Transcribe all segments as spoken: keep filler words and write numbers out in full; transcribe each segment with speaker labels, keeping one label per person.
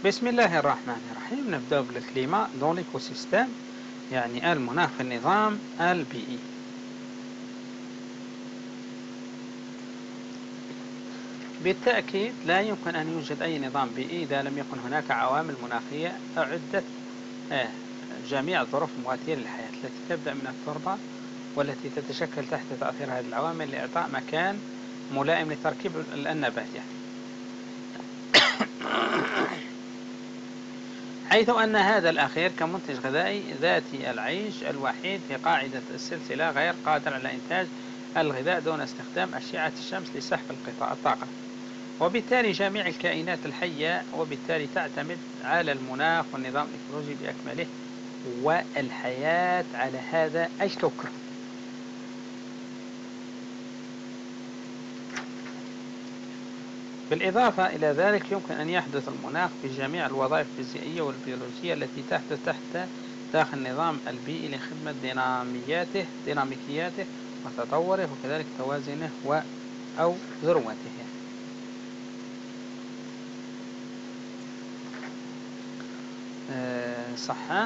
Speaker 1: بسم الله الرحمن الرحيم. نبدأ بالكليما دون ليكوسيستيم، يعني المناخ في النظام البيئي. بالتأكيد لا يمكن أن يوجد أي نظام بيئي إذا لم يكن هناك عوامل مناخية أعدت آه جميع الظروف المواتية للحياة التي تبدأ من التربة والتي تتشكل تحت تأثير هذه العوامل لإعطاء مكان ملائم لتركيب النبات، يعني حيث أن هذا الأخير كمنتج غذائي ذاتي العيش الوحيد في قاعدة السلسلة غير قادر على إنتاج الغذاء دون استخدام أشعة الشمس لسحب الطاقة، وبالتالي جميع الكائنات الحية وبالتالي تعتمد على المناخ والنظام الإيكولوجي بأكمله والحياة على هذا الكوكب. بالإضافة إلى ذلك يمكن أن يحدث المناخ في جميع الوظائف الفيزيائية والبيولوجية التي تحدث تحت داخل النظام البيئي لخدمة دينامياته ديناميكياته وتطوره وكذلك توازنه و أو ذروته. أه صح.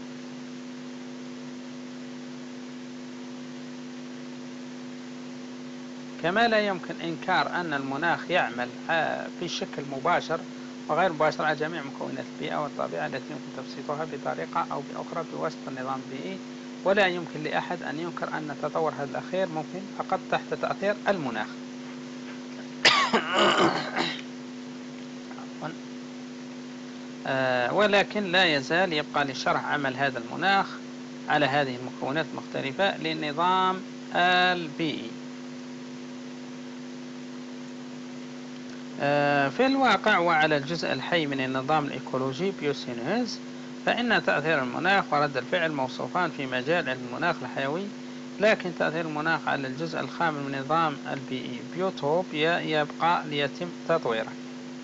Speaker 1: كما لا يمكن إنكار أن المناخ يعمل في شكل مباشر وغير مباشر على جميع مكونات البيئة والطبيعة التي يمكن تبسيطها بطريقة أو بأخرى بواسطة النظام البيئي، ولا يمكن لأحد أن ينكر أن تطور هذا الأخير ممكن فقط تحت تأثير المناخ. آه ولكن لا يزال يبقى لشرح عمل هذا المناخ على هذه المكونات المختلفة للنظام البيئي. في الواقع وعلى الجزء الحي من النظام الإيكولوجي بيوسينوز، فإن تأثير المناخ ورد الفعل موصوفان في مجال المناخ الحيوي، لكن تأثير المناخ على الجزء الخامل من النظام البيئي بيوتوب يبقى ليتم تطويره.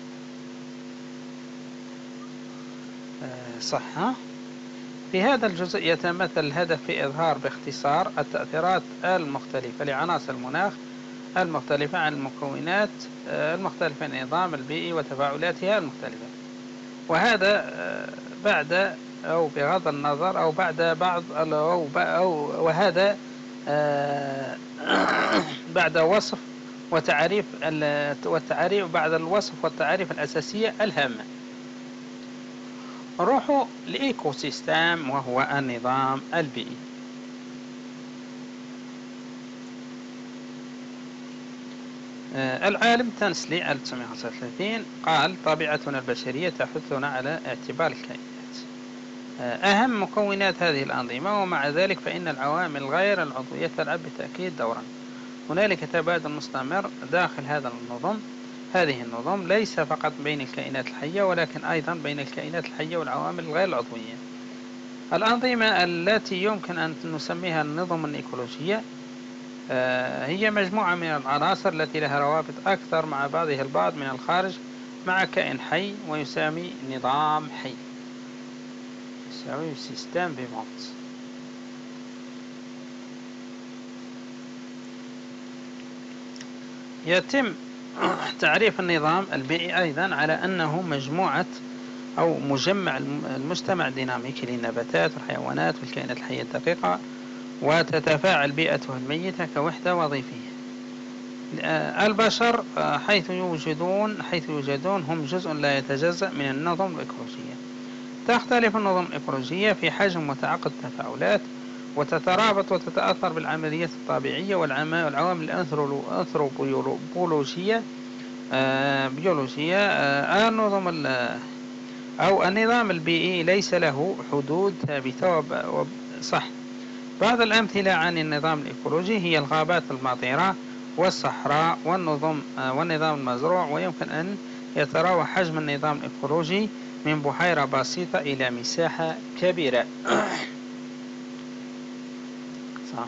Speaker 1: صح. في هذا الجزء يتمثل الهدف في إظهار باختصار التأثيرات المختلفة لعناصر المناخ المختلفة عن المكونات المختلفة من النظام البيئي وتفاعلاتها المختلفة، وهذا بعد أو بغض النظر أو بعد بعض أو, أو وهذا بعد وصف وتعريف والتعريف بعد الوصف والتعريف الأساسية الهامة. نروح لإيكو سيستم وهو النظام البيئي. العالم تانسلي ألف وتسعمائة وخمسة وثلاثين قال: طبيعتنا البشرية تحثنا على اعتبار الكائنات أهم مكونات هذه الأنظمة، ومع ذلك فإن العوامل غير العضوية تلعب بالتأكيد دورا. هنالك تبادل مستمر داخل هذا النظم هذه النظم ليس فقط بين الكائنات الحية ولكن أيضا بين الكائنات الحية والعوامل الغير العضوية. الأنظمة التي يمكن أن نسميها النظم الإيكولوجية هي مجموعة من العناصر التي لها روابط أكثر مع بعضها البعض من الخارج مع كائن حي، ويسمى نظام حي، يسمى سيستم فيفونت. يتم تعريف النظام البيئي أيضا على أنه مجموعة أو مجمع المجتمع الديناميكي للنباتات والحيوانات والكائنات الحية الدقيقة، وتتفاعل بيئته الميتة كوحدة وظيفية. البشر حيث يوجدون حيث يوجدون هم جزء لا يتجزأ من النظم الإيكولوجية. تختلف النظم الإيكولوجية في حجم وتعقد التفاعلات، وتترابط وتتأثر بالعمليات الطبيعية والعوامل الأنثروبيولوجية بيولوجية. النظم أو النظام البيئي ليس له حدود ثابتة. صح. بعض الأمثلة عن النظام الإيكولوجي هي الغابات المطيرة والصحراء والنظم والنظام المزروع، ويمكن أن يتراوح حجم النظام الإيكولوجي من بحيرة بسيطة إلى مساحة كبيرة. صح.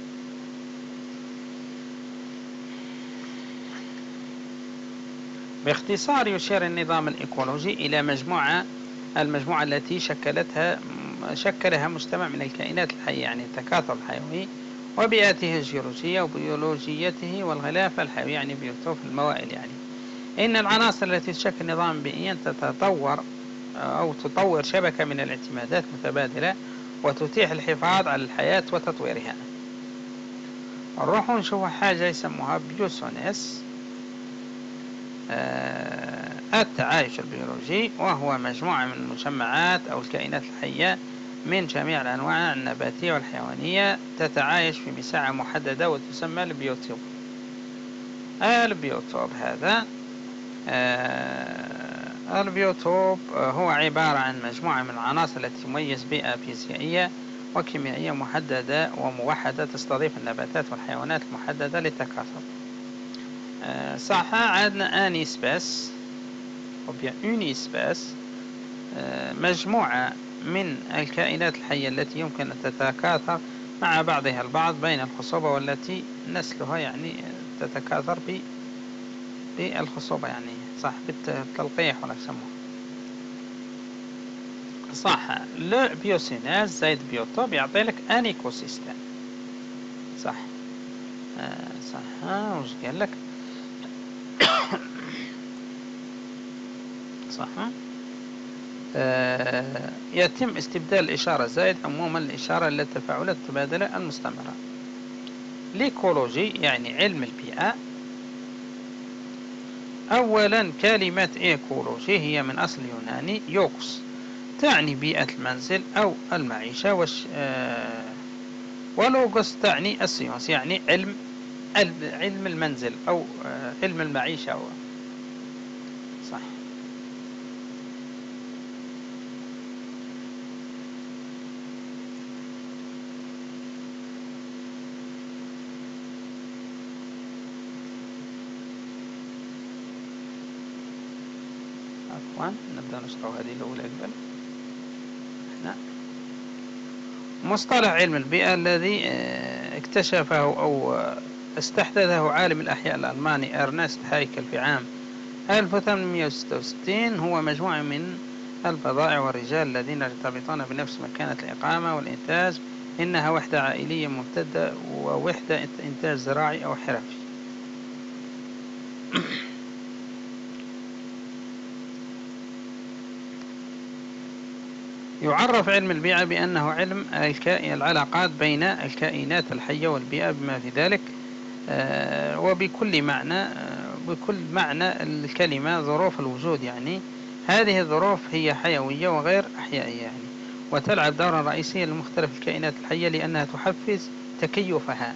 Speaker 1: باختصار يشير النظام الإيكولوجي إلى مجموعة المجموعة التي شكلتها شكلها مجتمع من الكائنات الحية، يعني التكاثر الحيوي وبيئته الجيولوجية وبيولوجيته والغلاف الحيوي، يعني بيوتوف الموائل. يعني إن العناصر التي تشكل نظام بيئيا تتطور أو تطور شبكة من الاعتمادات متبادلة وتتيح الحفاظ على الحياة وتطويرها. نروحوا نشوفوا حاجة يسموها بيوسونيس، آه التعايش البيولوجي، وهو مجموعة من المجمعات أو الكائنات الحية من جميع الأنواع النباتية والحيوانية تتعايش في مساحة محددة وتسمى البيوتوب. البيوتوب هذا آه البيوتوب هو عبارة عن مجموعة من العناصر التي تميز بيئة فيزيائية وكيميائية محددة وموحدة تستضيف النباتات والحيوانات المحددة للتكاثر. آه صح، عندنا اني سبيس أو بيان اوني سبيس، آه مجموعة من الكائنات الحية التي يمكن أن تتكاثر مع بعضها البعض بين الخصوبة، والتي نسلها يعني تتكاثر بالخصوبة، يعني صح بالتلقيح ولا يسموه. صح، لو بيوسيناز زائد بيوتوب يعطي لك ان ايكو سيستم. صح آه صح آه وش قال لك؟ صح آه يتم استبدال الإشارة زائد عموما الإشارة للتفاعلات التبادلة المستمرة. ليكولوجي يعني علم البيئة. أولا كلمة إيكولوجي هي من أصل يوناني يوكس، تعني بيئة المنزل أو المعيشة، وش آه ولوغوس تعني السيونس يعني علم علم المنزل أو آه علم المعيشة أو صح. عفوا نبدأ نشرح هذه الأولى قبل. هنا مصطلح علم البيئة الذي اكتشفه أو استحدثه عالم الأحياء الألماني إرنست هايكل في عام ألف وثمانمئة وستة وستين، هو مجموعة من البضائع والرجال الذين يرتبطون بنفس مكانة الإقامة والإنتاج. إنها وحدة عائلية ممتدة ووحدة إنتاج زراعي أو حرفي. يعرف علم البيئة بأنه علم العلاقات بين الكائنات الحية والبيئة بما في ذلك آه وبكل معنى آه بكل معنى الكلمة ظروف الوجود، يعني هذه الظروف هي حيوية وغير أحيائية يعني، وتلعب دورا رئيسيا لمختلف الكائنات الحية لأنها تحفز تكيفها.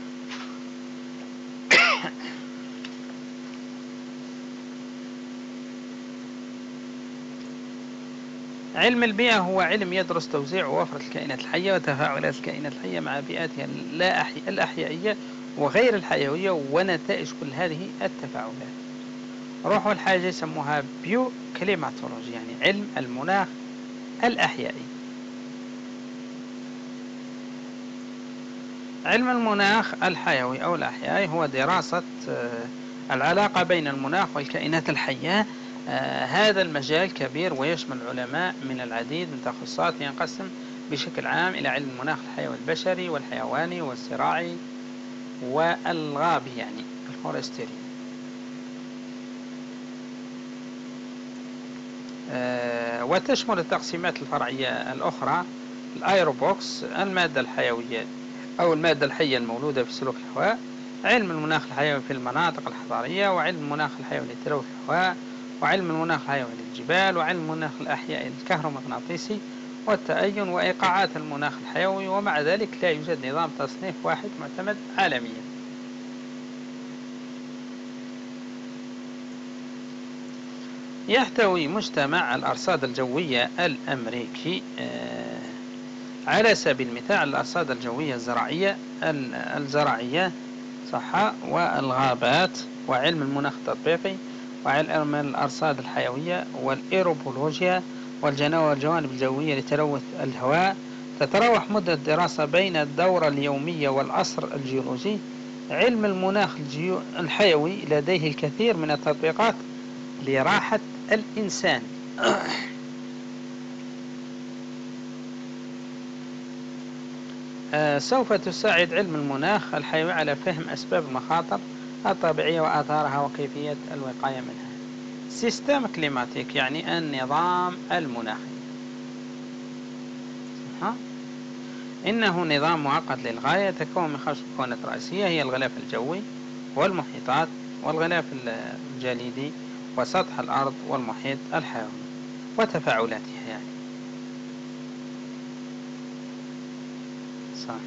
Speaker 1: علم البيئة هو علم يدرس توزيع ووفرة الكائنات الحية وتفاعلات الكائنات الحية مع بيئاتها الأحيائية وغير الحيوية ونتائج كل هذه التفاعلات. روحوا الحاجة يسموها بيو كليماتولوجي يعني علم المناخ الأحيائي. علم المناخ الحيوي أو الأحيائي هو دراسة العلاقة بين المناخ والكائنات الحية. آه هذا المجال كبير ويشمل علماء من العديد من التخصصات، ينقسم بشكل عام إلى علم المناخ الحيوي البشري والحيواني والزراعي والغابي يعني الفورستري. آه وتشمل التقسيمات الفرعية الأخرى الأيروبوكس المادة الحيوية أو المادة الحية المولودة في سلوك الهواء، علم المناخ الحيوي في المناطق الحضارية، وعلم المناخ الحيوي لتلوث الهواء، وعلم المناخ الحيوي للجبال، وعلم المناخ الأحيائي الكهرومغناطيسي والتأين وإيقاعات المناخ الحيوي. ومع ذلك لا يوجد نظام تصنيف واحد معتمد عالميا. يحتوي مجتمع الأرصاد الجوية الأمريكي على سبيل المثال الأرصاد الجوية الزراعية الزراعية صح والغابات، وعلم المناخ التطبيقي، وعلم الأرصاد الحيوية والإيروبولوجيا والجوانب الجوية لتلوث الهواء. تتراوح مدة الدراسة بين الدورة اليومية والعصر الجيولوجي. علم المناخ الحيوي لديه الكثير من التطبيقات لراحة الإنسان. آه سوف تساعد علم المناخ الحيوي على فهم أسباب المخاطر الطبيعية وآثارها وكيفية الوقاية منها. سيستم كليماتيك يعني النظام المناخي. ها؟ إنه نظام معقد للغاية، يتكون من خمس مكونات رئيسية، هي الغلاف الجوي والمحيطات والغلاف الجليدي وسطح الأرض والمحيط الحيوي وتفاعلاتها يعني. صح.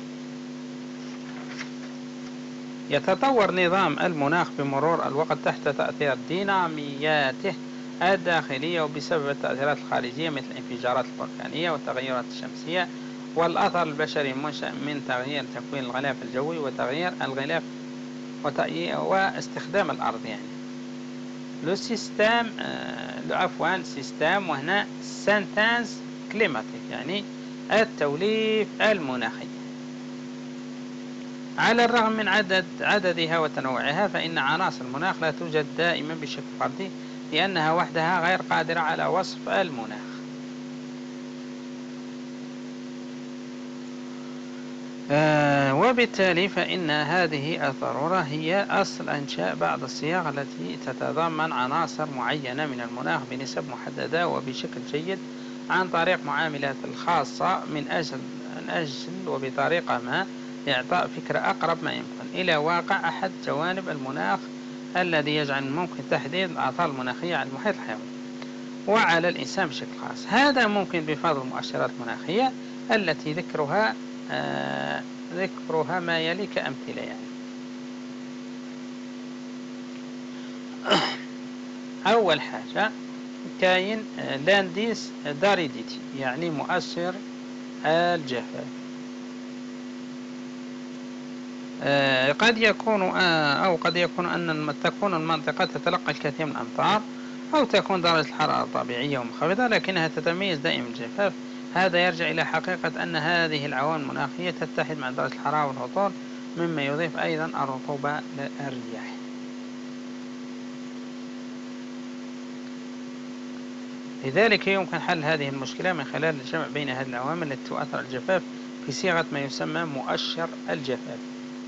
Speaker 1: يتطور نظام المناخ بمرور الوقت تحت تأثير دينامياته الداخلية وبسبب التأثيرات الخارجية مثل الانفجارات البركانية والتغيرات الشمسية والأثر البشري المنشأ من تغيير تكوين الغلاف الجوي وتغيير الغلاف واستخدام الأرض يعني. لو سيستم عفوا سيستم وهنا سنتانس كليماتيك يعني التوليف المناخي. على الرغم من عدد عددها وتنوعها فإن عناصر المناخ لا توجد دائما بشكل فردي لأنها وحدها غير قادرة على وصف المناخ. آه وبالتالي فإن هذه الضرورة هي أصل إنشاء بعض الصيغ التي تتضمن عناصر معينة من المناخ بنسب محددة وبشكل جيد عن طريق معاملات الخاصة من أجل, من أجل وبطريقة ما لإعطاء فكرة أقرب ما يمكن إلى واقع أحد جوانب المناخ الذي يجعل ممكن تحديد الآثار المناخية على المحيط الحيوي وعلى الإنسان بشكل خاص. هذا ممكن بفضل المؤشرات المناخية التي ذكرها آه ذكرها ما يلي كأمثلة يعني. أول حاجة كاين لانديس داريديتي يعني مؤشر الجفاف. آه قد يكون آه أو قد يكون أن تكون المنطقة تتلقى الكثير من الأمطار أو تكون درجة الحرارة طبيعية ومنخفضة لكنها تتميز دائما بالجفاف. هذا يرجع إلى حقيقة أن هذه العوامل المناخية تتحد مع درجة الحرارة والهطول مما يضيف أيضا الرطوبة للرياح. لذلك يمكن حل هذه المشكلة من خلال الجمع بين هذه العوامل التي تؤثر على الجفاف في صيغة ما يسمى مؤشر الجفاف.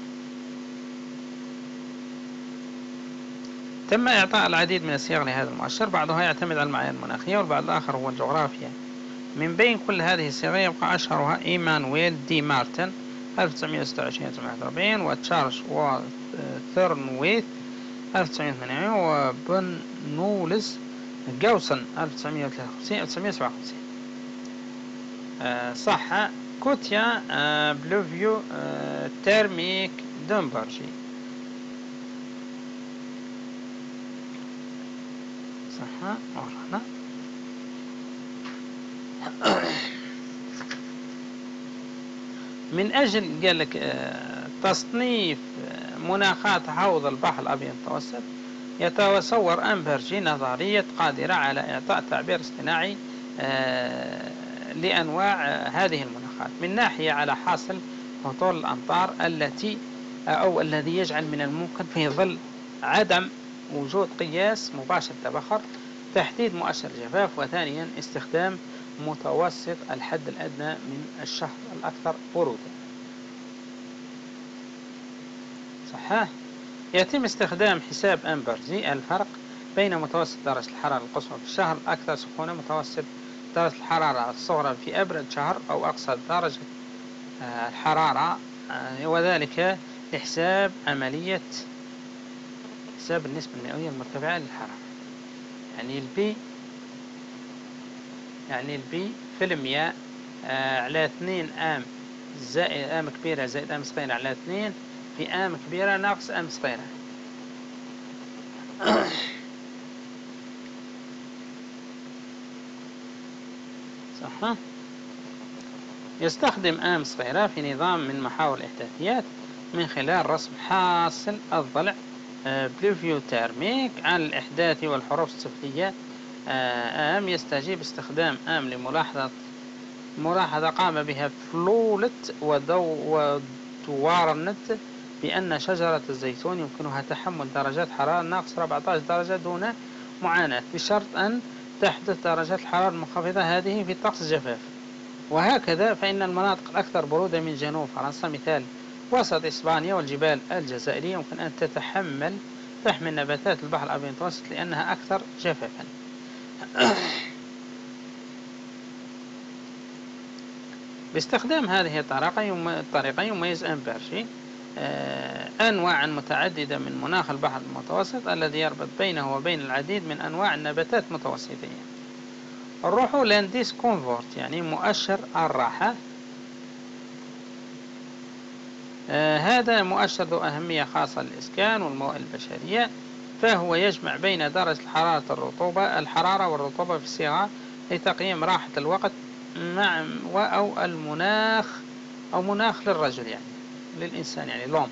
Speaker 1: تم إعطاء العديد من الصيغ لهذا المؤشر، بعضها يعتمد على المعايير المناخية والبعض الآخر هو الجغرافيا. من بين كل هذه الصيغ يبقى أشهرها إيمانويل دي مارتن ألف وتسعمائة وستة وعشرين إلى ألف وتسعمائة وواحد وأربعين وتشارلز ثورنويث ألف وتسعمائة وثمانية وعشرين وبرنولز جاوسن ألف وتسعمائة وثلاثة وخمسين ألف وتسعمائة وسبعة وخمسين. أه صح. كوتيا أه بلوفيو أه تيرميك دمبرجي. صح. ورانا من أجل قال لك تصنيف مناخات حوض البحر الأبيض المتوسط يتصور أمبرجي نظرية قادرة على إعطاء تعبير اصطناعي لأنواع هذه المناخات من ناحية على حاصل هطول الأمطار التي أو الذي يجعل من الممكن في ظل عدم وجود قياس مباشر تبخر تحديد مؤشر الجفاف، وثانيا استخدام متوسط الحد الأدنى من الشهر الأكثر برودة. صحيح. يتم استخدام حساب أمبرجي الفرق بين متوسط درجة الحرارة القصوى في الشهر الأكثر سخونة متوسط درجة الحرارة الصغرى في أبرد شهر أو أقصى درجة الحرارة، وذلك لحساب عملية حساب النسبة المئوية المرتفعة للحرارة. يعني البي يعني البي في المياه على اثنين ام زائد ام كبيرة زائد ام صغيرة على اثنين في ام كبيرة ناقص ام صغيرة. صح. يستخدم ام صغيرة في نظام من محاور الإحداثيات من خلال رسم حاصل الضلع بلوفيو تيرميك عن الإحداث والحروف السفلية. ام يستجيب استخدام ام لملاحظة ملاحظة قام بها فلولت ودوارنت بأن شجرة الزيتون يمكنها تحمل درجات حرارة ناقص أربعة عشر درجة دون معاناة بشرط أن تحدث درجات الحرارة المنخفضة هذه في طقس الجفاف. وهكذا فإن المناطق الأكثر برودة من جنوب فرنسا مثال وسط إسبانيا والجبال الجزائرية يمكن أن تتحمل تحمي نباتات البحر الأبيض المتوسط لأنها أكثر جفافا. باستخدام هذه الطريقة يميز أمبرشي أنواعا متعددة من مناخ البحر المتوسط الذي يربط بينه وبين العديد من أنواع النباتات المتوسطية. الرحولان ديسكومفورت يعني مؤشر الراحة. آه هذا مؤشر ذو أهمية خاصة للإسكان والموائل البشرية، فهو يجمع بين درجة حرارة الرطوبة الحرارة والرطوبة في صيغة لتقييم راحة الوقت مع أو المناخ أو مناخ للرجل يعني للإنسان يعني لوم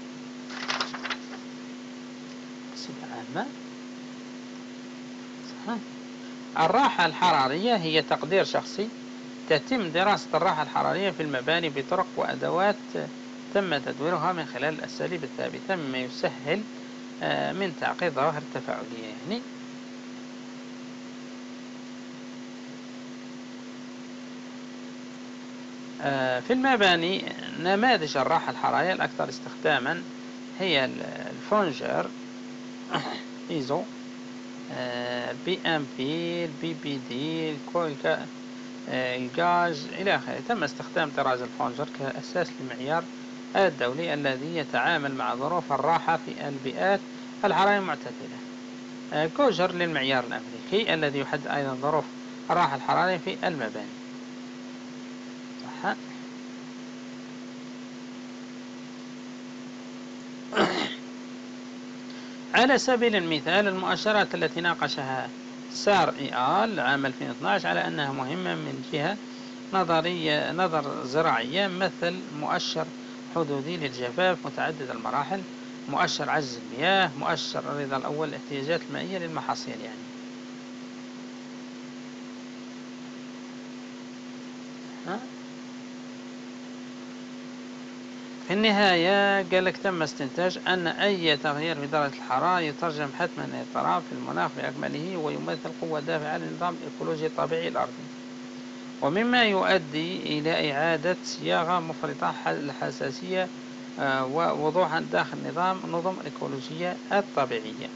Speaker 1: عامة. الراحة الحرارية هي تقدير شخصي تتم دراسة الراحة الحرارية في المباني بطرق وأدوات تم تدويرها من خلال الأساليب الثابتة مما يسهل من تعقيد ظواهر التفاعلية يعني. في المباني نماذج الراحة الحرارية الأكثر استخداما هي الفونجر إيزو، البي ام بي، البي بي دي، الكويل، الغاز إلى آخره. تم استخدام طراز الفونجر كأساس للمعيار الدولي الذي يتعامل مع ظروف الراحة في البيئات الحرارية المعتدلة. كوجر للمعيار الأمريكي الذي يحدد أيضا ظروف الراحة الحرارية في المباني. صح. على سبيل المثال المؤشرات التي ناقشها سار إي آل عام ألفين واثناشر على أنها مهمة من جهة نظرية نظر زراعية، مثل مؤشر حدودي للجفاف متعدد المراحل، مؤشر عجز المياه، مؤشر الرضا الأول الاحتياجات المائية للمحاصيل يعني. ها؟ في النهاية قال لك تم استنتاج أن أي تغيير في درجة الحرارة يترجم حتما إلى اضطراب في المناخ بأكمله ويمثل قوة دافعة للنظام الإيكولوجي الطبيعي الأرضي، ومما يؤدي إلى إعادة صياغة مفرطة الحساسية ووضوحا داخل نظام النظم الإيكولوجية الطبيعية.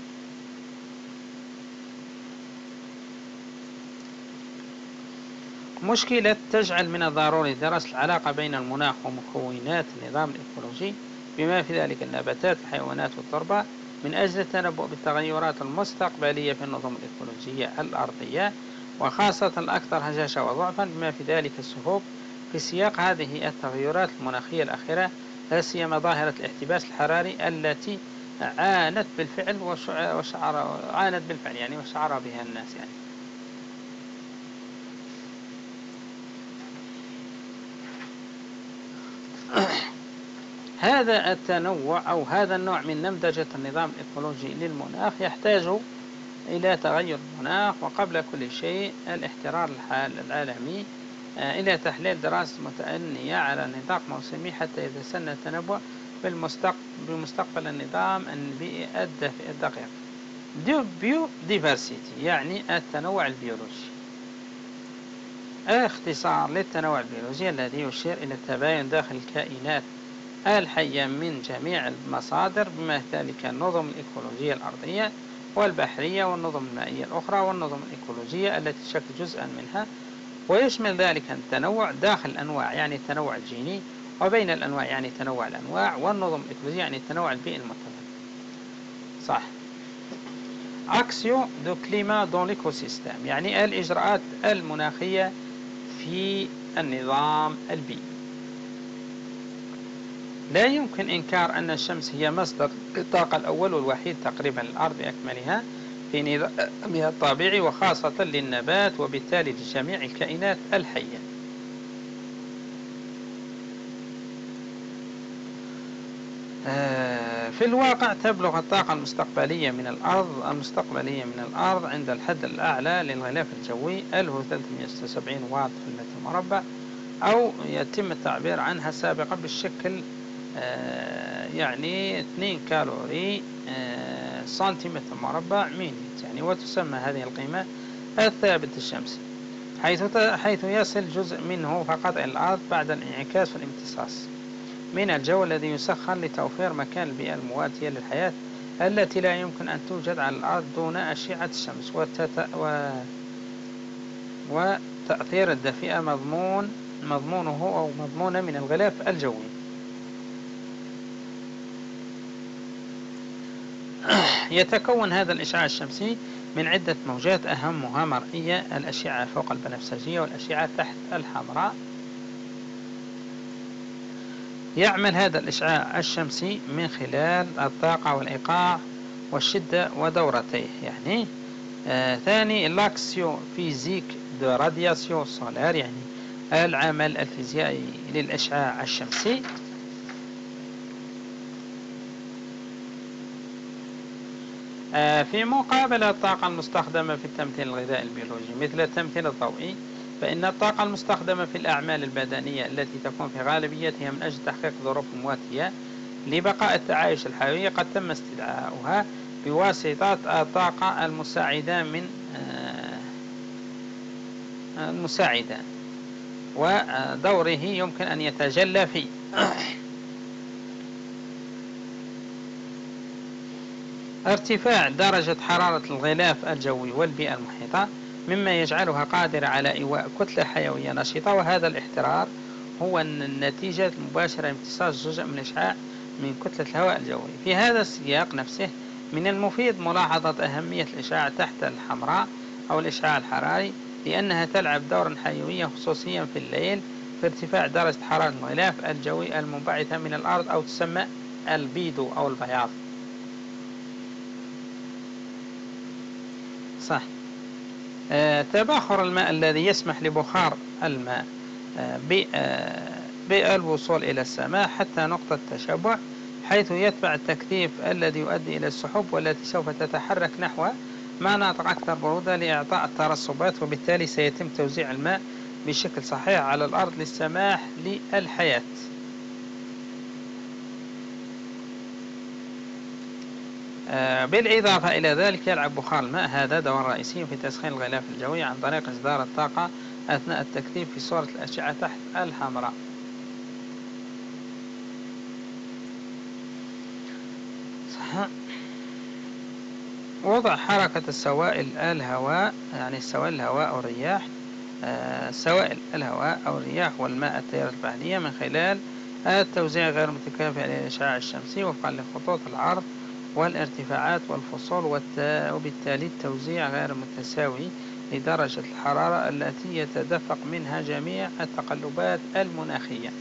Speaker 1: مشكلة تجعل من الضروري دراسة العلاقة بين المناخ ومكونات النظام الإيكولوجي بما في ذلك النباتات والحيوانات والتربة من أجل التنبؤ بالتغيرات المستقبلية في النظم الإيكولوجية الأرضية، وخاصة الأكثر هشاشة وضعفا بما في ذلك السحوب في سياق هذه التغيرات المناخية الأخيرة، لا سيما ظاهرة الاحتباس الحراري التي عانت بالفعل وشعر عانت بالفعل يعني وشعر بها الناس يعني. هذا التنوع أو هذا النوع من نمذجة النظام الإيكولوجي للمناخ يحتاج إلى تغير المناخ وقبل كل شيء الاحترار العالمي إلى تحليل دراسة متأنية على نطاق موسمي حتى يتسنى التنبؤ بمستقبل النظام البيئي الدقيق. بيو ديفرسيتي يعني التنوع البيولوجي، اختصار للتنوع البيولوجي الذي يشير إلى التباين داخل الكائنات الحية من جميع المصادر بما ذلك النظم الإيكولوجية الأرضية والبحرية والنظم المائية الأخرى والنظم الإيكولوجية التي تشكل جزءا منها، ويشمل ذلك التنوع داخل الأنواع يعني التنوع الجيني، وبين الأنواع يعني تنوع الأنواع، والنظم الإيكولوجية يعني التنوع البيئي المرتبط. صح. أكسيو دو كليما دون ليكوسيستم يعني الإجراءات المناخية في النظام البيئي. لا يمكن إنكار أن الشمس هي مصدر الطاقة الأول والوحيد تقريبا للأرض بأكملها في نظامها الطبيعي وخاصة للنبات وبالتالي لجميع الكائنات الحية. في الواقع تبلغ الطاقة المستقبلية من الأرض المستقبلية من الأرض عند الحد الأعلى للغلاف الجوي ألف وثلاثمئة وستة وسبعين واط في المتر مربع، أو يتم التعبير عنها سابقا بالشكل يعني اثنين كالوري سنتيمتر مربع مينيت يعني، وتسمى هذه القيمة الثابت الشمسي، حيث حيث يصل جزء منه فقط إلى الأرض بعد الانعكاس والامتصاص من الجو الذي يسخن لتوفير مكان البيئة المواتية للحياة التي لا يمكن أن توجد على الأرض دون أشعة الشمس. وتت... و... وتأثير الدفيئة مضمون مضمونه أو مضمونة من الغلاف الجوي. يتكون هذا الإشعاع الشمسي من عدة موجات أهمها مرئية: الأشعة فوق البنفسجية والأشعة تحت الحمراء. يعمل هذا الإشعاع الشمسي من خلال الطاقة والإيقاع والشدة ودورتيه. يعني آه ثاني لاكسيو فيزيك دو رادياسيون سولار، يعني العمل الفيزيائي للإشعاع الشمسي. آه في مقابل الطاقة المستخدمة في التمثيل الغذائي البيولوجي مثل التمثيل الضوئي، فإن الطاقة المستخدمة في الأعمال البدنية التي تكون في غالبيتها من أجل تحقيق ظروف مواتية لبقاء التعايش الحيوي قد تم استدعاؤها بواسطة الطاقة المساعدة من المساعدة، ودوره يمكن أن يتجلى في ارتفاع درجة حرارة الغلاف الجوي والبيئة المحيطة، مما يجعلها قادرة على إيواء كتلة حيوية نشطة. وهذا الاحترار هو النتيجة المباشرة لامتصاص جزء من الإشعاع من كتلة الهواء الجوي. في هذا السياق نفسه من المفيد ملاحظة أهمية الإشعاع تحت الحمراء أو الإشعاع الحراري، لأنها تلعب دورا حيويا خصوصيا في الليل في ارتفاع درجة حرارة الغلاف الجوي المنبعثة من الأرض، أو تسمى البيدو أو البياض. صح. آه تباخر الماء الذي يسمح لبخار الماء آه بالوصول إلى السماء حتى نقطة تشبع، حيث يتبع التكثيف الذي يؤدي إلى السحب والتي سوف تتحرك نحو مناطق أكثر برودة لإعطاء الترسبات، وبالتالي سيتم توزيع الماء بشكل صحيح على الأرض للسماح للحياة. بالإضافة إلى ذلك يلعب بخار الماء هذا دورا رئيسيا في تسخين الغلاف الجوي عن طريق إصدار الطاقة أثناء التكثيف في صورة الأشعة تحت الحمراء. وضع حركة السوائل الهواء، يعني السوائل الهواء أو الرياح، سوائل الهواء أو الرياح والماء التيارات البحرية من خلال التوزيع غير متكافئ للإشعاع الشمسي وفقا لخطوط العرض والارتفاعات والفصول، وبالتالي التوزيع غير متساوي لدرجة الحرارة التي يتدفق منها جميع التقلبات المناخية.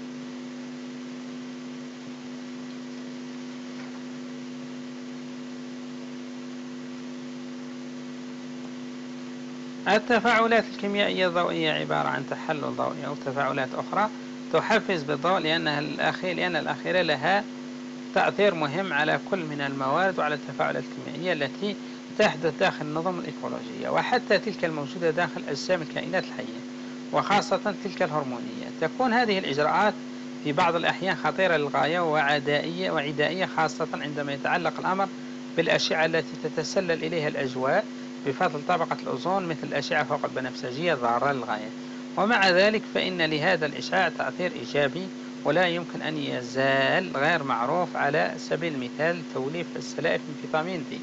Speaker 1: التفاعلات الكيميائية الضوئية عبارة عن تحلل ضوئي أو تفاعلات أخرى تحفز بالضوء، لأنها الأخير لأن الأخيرة لها تأثير مهم على كل من الموارد وعلى التفاعلات الكيميائية التي تحدث داخل النظم الإيكولوجية وحتى تلك الموجودة داخل أجسام الكائنات الحية، وخاصة تلك الهرمونية. تكون هذه الإجراءات في بعض الأحيان خطيرة للغاية وعدائية وعدائية، خاصة عندما يتعلق الأمر بالأشعة التي تتسلل إليها الأجواء بفضل طبقة الأوزون، مثل الأشعة فوق البنفسجية ضارة للغاية. ومع ذلك فإن لهذا الإشعاع تأثير إيجابي ولا يمكن أن يزال غير معروف، على سبيل المثال توليف السلائف من فيتامين دي.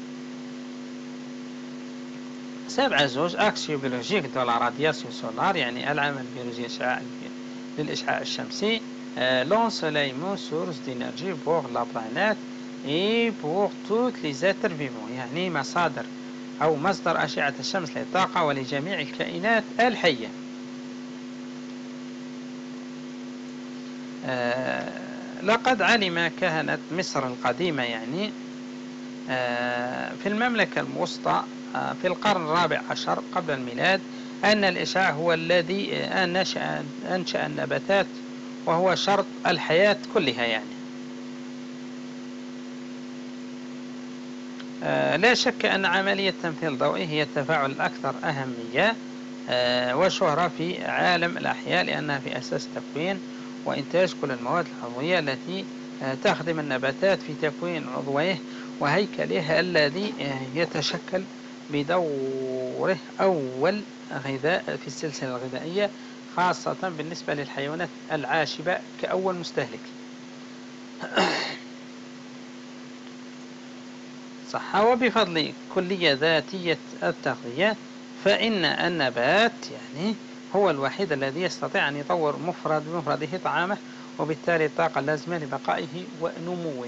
Speaker 1: سبعة زوج أكسيو بيولوجيك دو لا رادياسيون سولار، يعني العمل البيولوجي للإشعاع الشمسي. لونسوليمون سورس دينرجي بوغ لا بلانيت اي بوغ توت لي زاتر فيفون، يعني مصادر أو مصدر أشعة الشمس للطاقة ولجميع الكائنات الحية. آه لقد علم كهنة مصر القديمة يعني آه في المملكة الوسطى آه في القرن الرابع عشر قبل الميلاد أن الإشعاع هو الذي آه أنشأ, أنشأ النباتات، وهو شرط الحياة كلها يعني. آه لا شك أن عملية تمثيل الضوئي هي التفاعل الأكثر أهمية آه وشهرة في عالم الأحياء، لأنها في أساس تكوين وإنتاج كل المواد العضوية التي تخدم النباتات في تكوين عضويه وهيكله الذي يتشكل بدوره أول غذاء في السلسلة الغذائية، خاصة بالنسبة للحيوانات العاشبة كأول مستهلك. صح. وبفضل كلية ذاتية التغذية فإن النبات يعني هو الوحيد الذي يستطيع أن يطور مفرد بمفرده طعامه، وبالتالي الطاقة اللازمة لبقائه ونموه.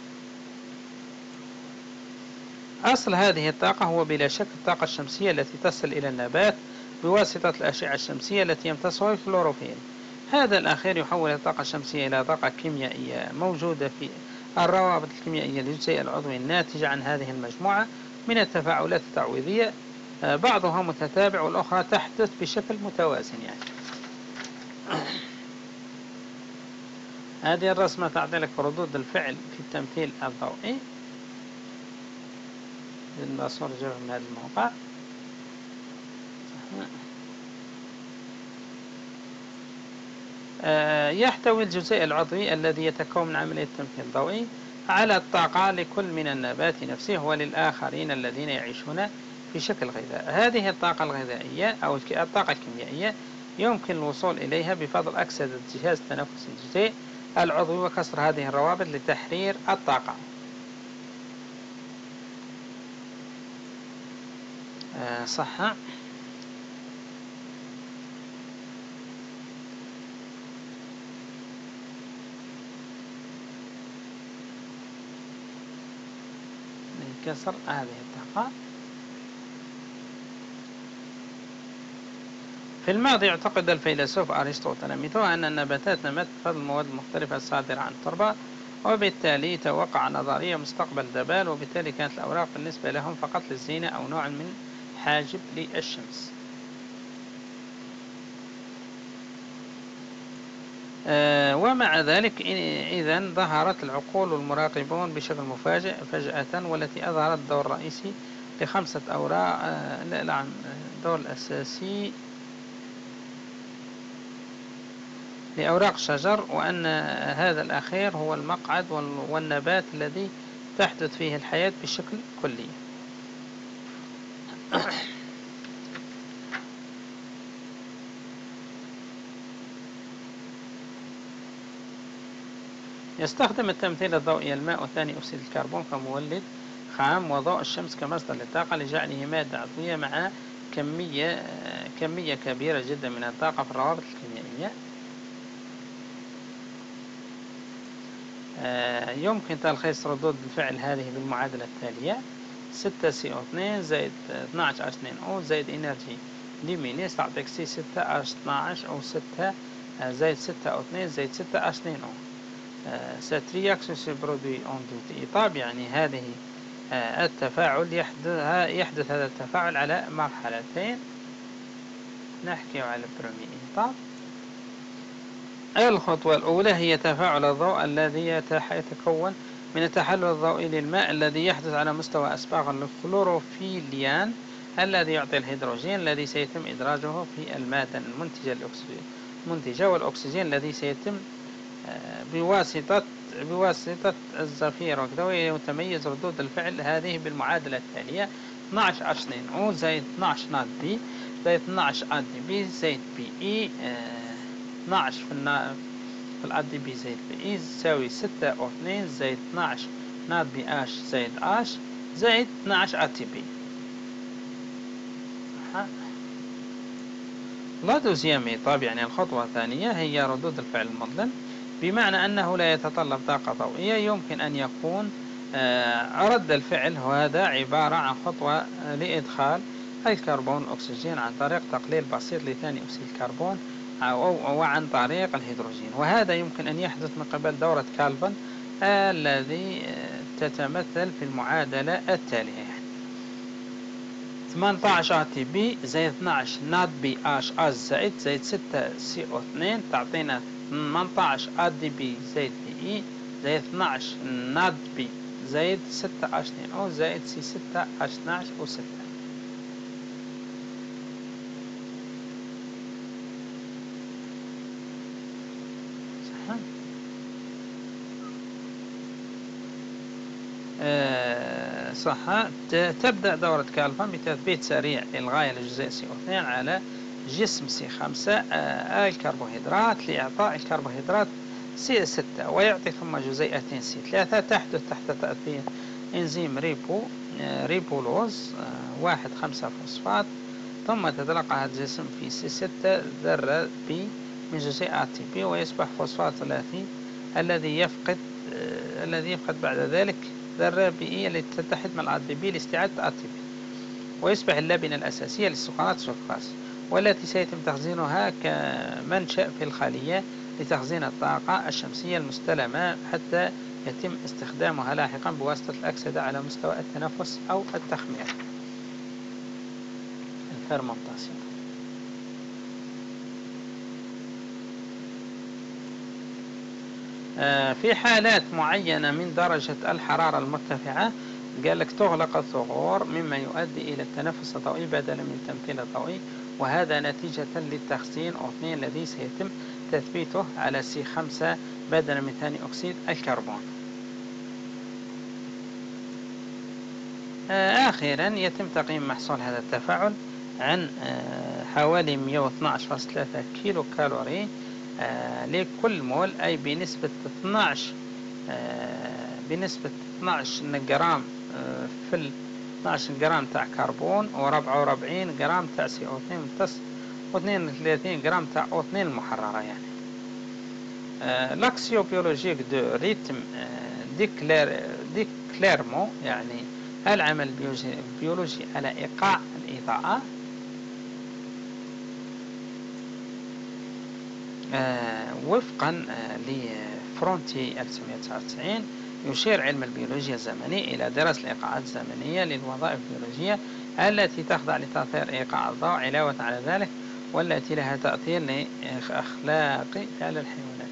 Speaker 1: أصل هذه الطاقة هو بلا شك الطاقة الشمسية التي تصل إلى النبات بواسطة الأشعة الشمسية التي يمتصها الكلوروفيل. هذا الأخير يحول الطاقة الشمسية إلى طاقة كيميائية موجودة في الروابط الكيميائية للجزيء العضوي الناتجة عن هذه المجموعة من التفاعلات التعويضية، بعضها متتابع والأخرى تحدث بشكل متوازن. يعني هذه الرسمة تعطي لك ردود الفعل في التمثيل الضوئي. الصورة جاءت من هذا الموقع. يحتوي الجزيء العضوي الذي يتكون من عملية التمثيل الضوئي على الطاقة لكل من النبات نفسه وللآخرين الذين يعيشون في شكل غذاء. هذه الطاقة الغذائية أو الطاقة الكيميائية يمكن الوصول إليها بفضل أكسدة جهاز تنفس الجزيء العضوي وكسر هذه الروابط لتحرير الطاقة. أه صح. كسر هذه الطاقة. في الماضي اعتقد الفيلسوف أرسطو وتلاميذه أن النباتات نمت بفضل المواد المختلفة الصادرة عن التربة، وبالتالي توقع نظرية مستقبل دبال، وبالتالي كانت الأوراق بالنسبة لهم فقط للزينة أو نوع من حاجب للشمس. آه ومع ذلك إذن ظهرت العقول والمراقبون بشكل مفاجئ فجأة، والتي أظهرت الدور الرئيسي لخمسة أوراق آه لا الدور الأساسي لأوراق الشجر، وأن هذا الأخير هو المقعد والنبات الذي تحدث فيه الحياة بشكل كلي. يستخدم التمثيل الضوئي الماء وثاني أكسيد الكربون كمولد خام، وضوء الشمس كمصدر للطاقة لجعله مادة عضوية مع كمية كمية كبيرة جدا من الطاقة في الروابط الكيميائية. يمكن تلخيص ردود الفعل هذه بالمعادلة التالية: ستة سي او اثنين زائد اثناعش اش اثنين او زائد انرجي ليمينيس تعطيك سي ستة اش اثناعش او ستة زائد ستة او اثنين زائد ستة اش اثنين او. cette réaction se produit en deux étapes، يعني هذه التفاعل يحدث يحدث هذا التفاعل على مرحلتين. نحكي على البرومي إيتاب. الخطوة الأولى هي تفاعل الضوء الذي يتكون من التحلل الضوئي للماء الذي يحدث على مستوى أسباغ الكلوروفيليان الذي يعطي الهيدروجين الذي سيتم إدراجه في المادة المنتجة المنتجة والأكسجين الذي سيتم بواسطة بواسطة الزفير وكذا. ويتميز ردود الفعل هذه بالمعادلة التالية: اثناعش اش اثنين او زائد اثناعش ناقص بي زائد اثناعش ا دي بي زائد بي اي اثناعش في النا في الاد دي بي زائد بي اي تساوي ستة او اثنين زائد اثناعش ناقص بي اش زائد اش زائد اثناعش ا تي بي. لا دوزيام إيطاب، يعني الخطوة الثانية هي ردود الفعل المظلم، بمعنى أنه لا يتطلب طاقة ضوئية. يمكن أن يكون رد الفعل هذا عبارة عن خطوة لإدخال الكربون والأكسجين عن طريق تقليل بسيط لثاني أكسيد الكربون أو عن طريق الهيدروجين، وهذا يمكن أن يحدث من قبل دورة كالفن الذي تتمثل في المعادلة التالية: ثمانية عشر تي بي زائد اثناعش ناد بي اش اس زائد زائد ستة سي او اثنين تعطينا ثمانية عشر ا دي بي زائد بي اي زائد اثناعش ناد بي زائد ستة اش اثنين او زائد سي ستة اش اثناعش او ستة. صح. أه صح. تبدأ دورة كالفن بتثبيت سريع للغاية لجزيء سي او اثنين على جسم سي خمسة آه الكربوهيدرات لإعطاء الكربوهيدرات سي ستة، ويعطي ثم جزيئتين سي ثلاثة. تحدث تحت تأثير إنزيم ريبو ريبولوز واحد خمسة فوسفات، ثم تتلقى هذا الجسم في سي ستة ذرة بي من جزيء آر تي بي، ويصبح فوسفات ثلاثي الذي يفقد آه الذي يفقد بعد ذلك ذرة بي التي تتحد مع الآر تي بي لاستعادة آر تي بي، ويصبح اللبنة الأساسية للسكرات السكراز، والتي سيتم تخزينها كمنشأ في الخلية لتخزين الطاقة الشمسية المستلمة حتى يتم استخدامها لاحقا بواسطة الأكسدة على مستوى التنفس أو التخمير الفيرمنتاسيون. في حالات معينة من درجة الحرارة المرتفعة قال لك تغلق الثغور مما يؤدي إلى التنفس الضوئي بدلا من التمثيل الضوئي، وهذا نتيجة للتخزين أو اثنين الذي سيتم تثبيته على سي خمسة بدلا من ثاني أكسيد الكربون. آخرا يتم تقييم محصول هذا التفاعل عن حوالي مئة واثناشر فاصلة ثلاثة كيلو كالوري لكل مول، أي بنسبة اثناشر بنسبة اثناشر جرام في ال اثناشر جرام تاع كربون وأربعة وأربعين جرام تاع سي او اثنين ممتص واثنين وثلاثين جرام تاع او اثنين المحررة. يعني لاكسيو بيولوجيك دو ريتم ديكلير ديكليرمو، يعني العمل البيولوجي على إيقاع الإضاءة آه وفقا آه لفرونتي ألف وتسعمئة وتسعة وتسعين يشير علم البيولوجيا الزمني إلى دراسة الإيقاعات الزمنية للوظائف البيولوجية التي تخضع لتأثير إيقاع الضوء، علاوة على ذلك والتي لها تأثير أخلاقي على الحيوانات.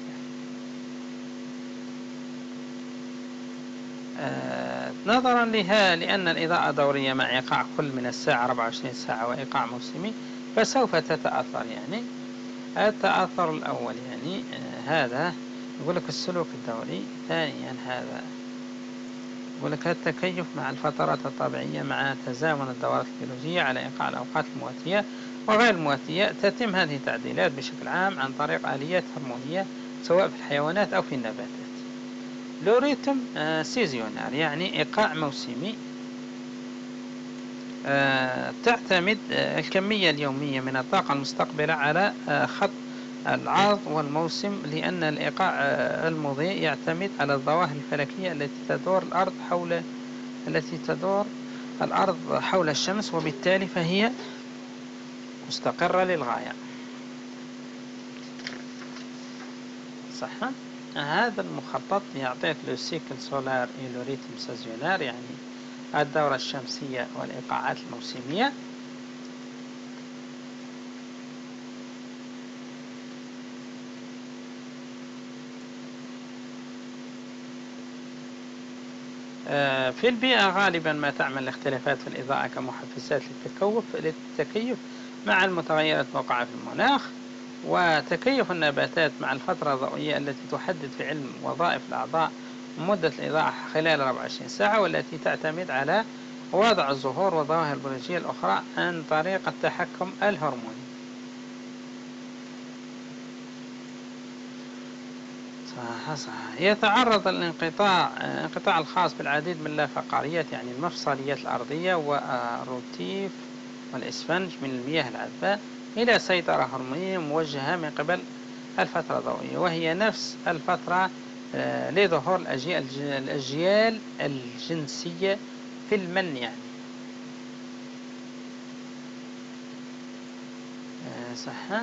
Speaker 1: آه نظرا لها لأن الإضاءة دورية مع إيقاع كل من الساعة أربعة وعشرين ساعة وإيقاع موسمي، فسوف تتأثر. يعني التأثر الأول يعني آه هذا يقول لك السلوك الدوري. ثانيا هذا يقول لك التكيف مع الفترات الطبيعية مع تزامن الدورات البيولوجية على إيقاع الأوقات المواتية وغير المواتية. تتم هذه التعديلات بشكل عام عن طريق آليات هرمونية سواء في الحيوانات أو في النباتات. لو ريتم آه سيزيونار يعني إيقاع موسمي، آه تعتمد آه الكمية اليومية من الطاقة المستقبلة على آه خط العرض والموسم، لأن الإيقاع المضيء يعتمد على الظواهر الفلكية التي تدور الأرض حول التي تدور الأرض حول الشمس، وبالتالي فهي مستقرة للغاية. صح؟ هذا المخطط يعطيك لو سيكل سولار إلو ريتم سيزونار، يعني الدورة الشمسية والإيقاعات الموسمية. في البيئة غالبا ما تعمل الاختلافات في الإضاءة كمحفزات للتكيف للتكيف مع المتغيرات الموقعة في المناخ، وتكيف النباتات مع الفترة الضوئية التي تحدد في علم وظائف الأعضاء مدة الإضاءة خلال أربعة وعشرين ساعة، والتي تعتمد على وضع الزهور والظواهر البيولوجية الأخرى عن طريق التحكم الهرموني. صح صح. يتعرض الانقطاع انقطاع الخاص بالعديد من اللافقاريات، يعني المفصليات الأرضية والروتيف والإسفنج من المياه العذبة، إلى سيطرة هرمونية موجهة من قبل الفترة الضوئية، وهي نفس الفترة لظهور الأجيال, الأجيال الجنسية في المن. يعني صح.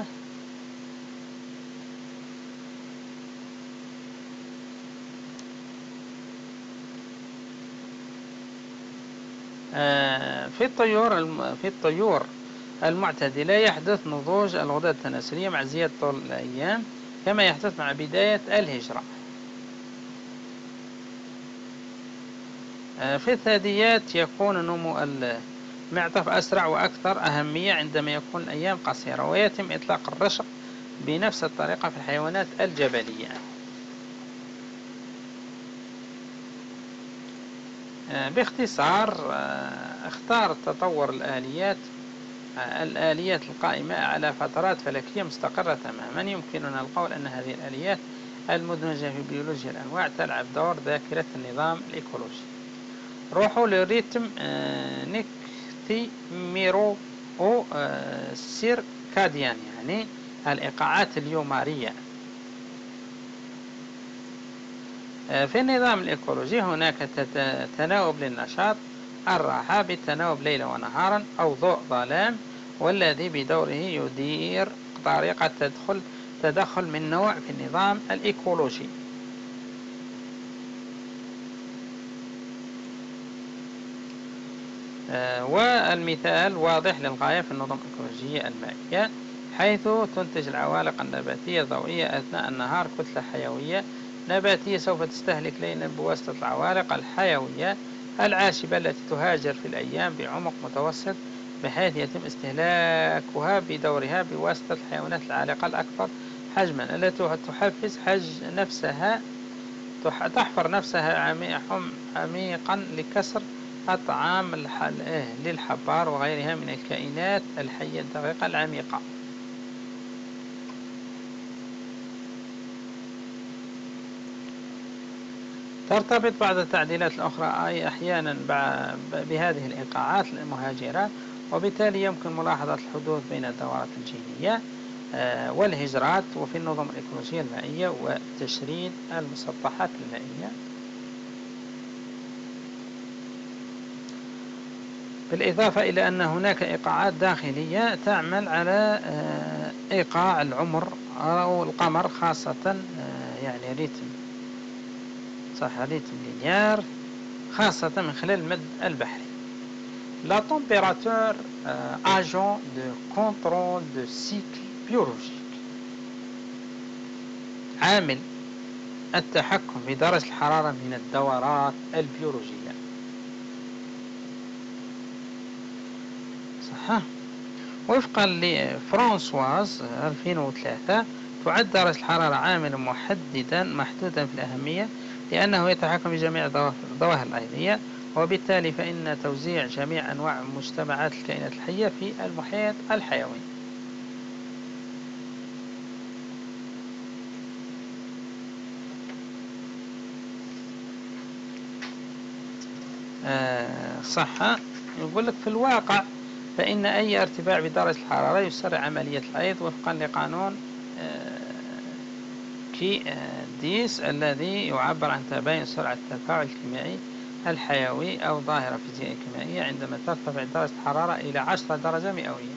Speaker 1: في الطيور في الطيور المعتدلة يحدث نضوج الغدد التناسلية مع زيادة طول الأيام، كما يحدث مع بداية الهجرة. في الثدييات يكون نمو المعطف أسرع وأكثر أهمية عندما يكون الأيام قصيرة، ويتم إطلاق الرشق بنفس الطريقة في الحيوانات الجبلية. باختصار اختار تطور الآليات الآليات القائمة على فترات فلكية مستقرة تماما. يمكننا القول أن هذه الآليات المدمجة في بيولوجيا الأنواع تلعب دور ذاكرة النظام الإيكولوجي. روحوا للريتم نكتيميرو أو سيركاديان، يعني الإيقاعات اليومارية. في النظام الإيكولوجي هناك تناوب للنشاط، الراحة بالتناوب ليلا ونهارا أو ضوء ظلام، والذي بدوره يدير طريقة تدخل تدخل من نوع في النظام الإيكولوجي. والمثال واضح للغاية في النظم الإيكولوجية المائية، حيث تنتج العوالق النباتية الضوئية أثناء النهار كتلة حيوية نباتية سوف تستهلك ليلا بواسطة العوالق الحيوية العاشبة التي تهاجر في الأيام بعمق متوسط، بحيث يتم استهلاكها بدورها بواسطة الحيوانات العالقة الأكثر حجما التي تحفز حج نفسها تحفر نفسها عميقا لكسر الطعام للحبار وغيرها من الكائنات الحية الدقيقة العميقة. ترتبط بعض التعديلات الأخرى أي أحيانا بهذه الإيقاعات المهاجرة، وبالتالي يمكن ملاحظة الحدوث بين الدورات الجينية والهجرات وفي النظم الإيكولوجية المائية وتشريد المسطحات المائية. بالإضافة إلى أن هناك إيقاعات داخلية تعمل على إيقاع العمر أو القمر، خاصة يعني ريتم صح ريتم لينيار، خاصة من خلال المد البحري. لا تمبيراتور اجون دو كونترول دو سيكل بيولوجيك، عامل التحكم في درجة الحرارة من الدورات البيولوجية. صح. وفقا لفرانسواز ألفين وثلاثة تعد درجة الحرارة عاملا محددا محدودا في الأهمية، لأنه يتحكم بجميع الظواهر الأيضية، وبالتالي فإن توزيع جميع أنواع مجتمعات الكائنات الحية في المحيط الحيوي. آه صح. يقول لك في الواقع فإن أي ارتفاع بدرجة الحرارة يسرع عملية الأيض وفقا لقانون آه كي ديس الذي يعبر عن تباين سرعة التفاعل الكيميائي الحيوي أو ظاهرة فيزيائية كيميائية عندما ترتفع درجة الحرارة إلى عشرة درجة مئوية.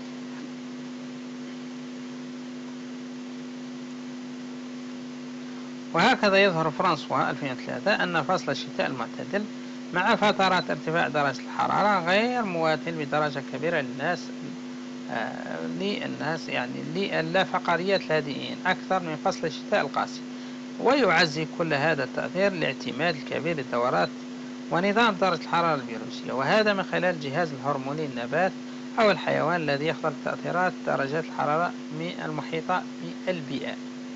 Speaker 1: وهكذا يظهر فرانسوا ألفين وثلاثة أن فصل الشتاء المعتدل مع فترات ارتفاع درجة الحرارة غير مواتل بدرجة كبيرة للناس آه للناس يعني للافقاريات الهادئين أكثر من فصل الشتاء القاسي، ويعزي كل هذا التأثير الاعتماد الكبير للدورات ونظام درجة الحرارة البيولوجية، وهذا من خلال الجهاز الهرموني للنبات أو الحيوان الذي يختلط تأثيرات درجات الحرارة المحيطة بالبيئة.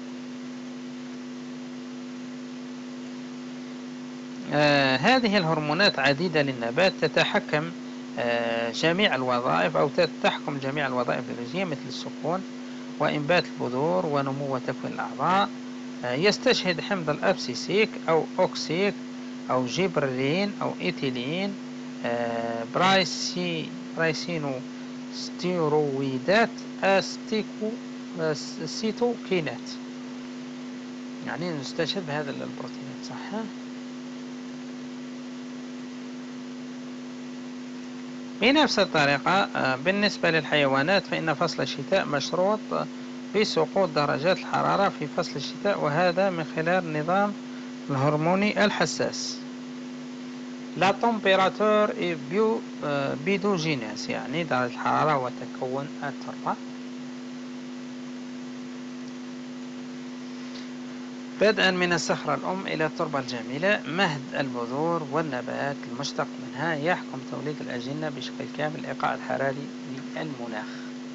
Speaker 1: آه هذه الهرمونات عديدة للنبات تتحكم آه جميع الوظائف أو تحكم جميع الوظائف البيولوجية مثل السكون وإنبات البذور ونمو وتكوين الأعضاء. آه يستشهد حمض الأبسيسيك أو أوكسيك أو جبرلين أو إيثيلين آه برايسي برايسينو ستيرويدات أستيكو سيتوكينات، يعني نستشهد بهذا البروتينات. صح. بنفس الطريقة بالنسبة للحيوانات فإن فصل الشتاء مشروط بسقوط درجات الحرارة في فصل الشتاء، وهذا من خلال النظام الهرموني الحساس لا تمبيراتور بيو بيدوجينيس، يعني درجة الحرارة وتكون التربة. بدءا من الصخرة الأم إلى التربة الجميلة، مهد البذور والنبات المشتق منها يحكم توليد الأجنة بشكل كامل الإيقاع الحراري للمناخ.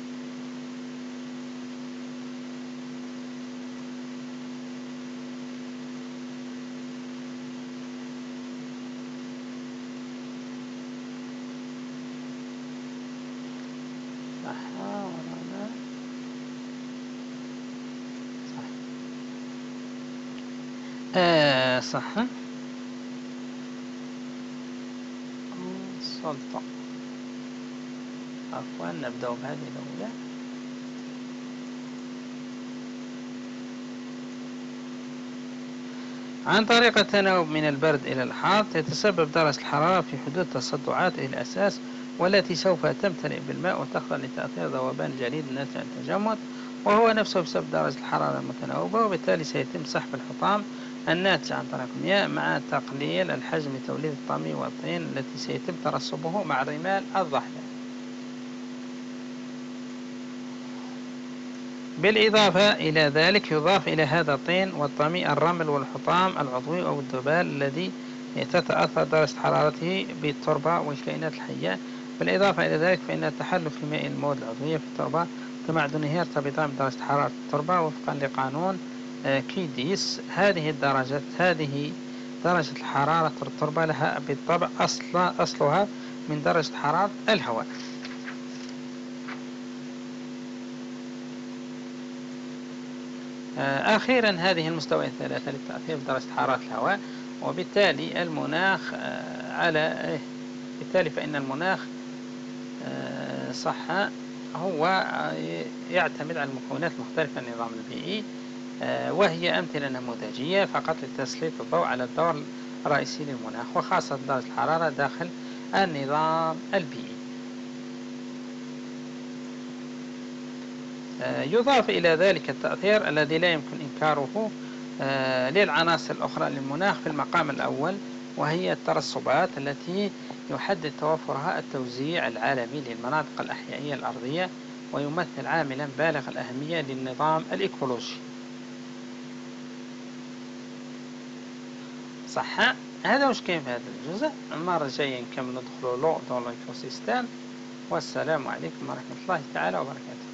Speaker 1: صح ولا صح؟ آه صح. سلطة. عفوا نبدأ بهذه الأولى. عن طريق التناوب من البرد إلى الحار تتسبب درجة الحرارة في حدوث تصدعات الأساس، والتي سوف تمتلئ بالماء وتخضع لتأثير ذوبان الجليد الناتج عن التجمد، وهو نفسه بسبب درجة الحرارة المتناوبة، وبالتالي سيتم سحب الحطام الناتج عن طريق المياه مع تقليل الحجم لتوليد الطمي والطين التي سيتم ترسبه مع الرمال الضحلة. بالإضافة إلى ذلك يضاف إلى هذا الطين والطمي الرمل والحطام العضوي أو الذبال الذي تتأثر درجة حرارته بالتربة والكائنات الحية. بالإضافة إلى ذلك فإن التحلل في ماء المواد العضوية في التربة كمعدنه يرتبطان بدرجة حرارة التربة وفقا لقانون كيديس. هذه الدرجات هذه درجة الحرارة التربة لها بالطبع أصل أصلها من درجة حرارة الهواء. أخيرا هذه المستويات الثلاثة للتأثير بدرجة حرارة الهواء، وبالتالي المناخ على بالتالي فإن المناخ صح هو يعتمد على المكونات المختلفة للنظام البيئي، وهي أمثلة نموذجية فقط لتسليط الضوء على الدور الرئيسي للمناخ وخاصة درجة الحرارة داخل النظام البيئي. يضاف إلى ذلك التأثير الذي لا يمكن إنكاره للعناصر الأخرى للمناخ في المقام الأول، وهي الترسبات التي يحدد توفرها التوزيع العالمي للمناطق الأحيائية الأرضية، ويمثل عاملا بالغ الأهمية للنظام الإيكولوجي. صح، هذا وش كاين في هذا الجزء. المرة الجاية نكمل ندخل لو دون الإيكوسيستم. والسلام عليكم ورحمة الله تعالى وبركاته.